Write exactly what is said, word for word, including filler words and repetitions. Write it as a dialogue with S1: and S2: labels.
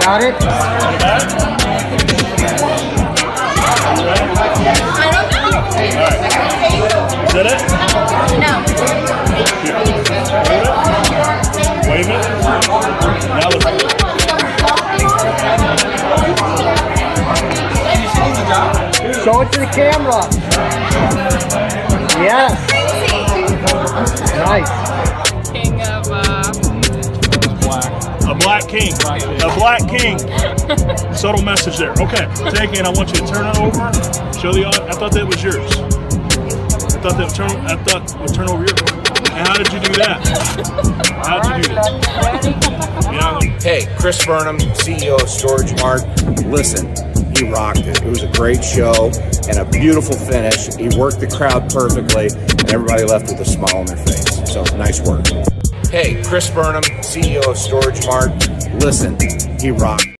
S1: Got it?
S2: I don't know.
S3: Alright. Is that it?
S2: No.
S3: Here. Hold it. Wave it. Now look.
S1: Show it to the camera. Yes. Nice.
S2: King of, uh...
S3: A black king. A black king. Subtle message there. Okay. Take it. I want you to turn it over. Show the audience. I thought that was yours. I thought that would turn. I thought it would turn over yours. And how did you do that? How did you do that? Yeah.
S4: Hey, Chris Burnham, C E O of Storage Mart. Listen, he rocked it. It was a great show and a beautiful finish. He worked the crowd perfectly, and everybody left with a smile on their face. So, nice work. Hey, Chris Burnham, C E O of Storage Mart. Listen, he rocked.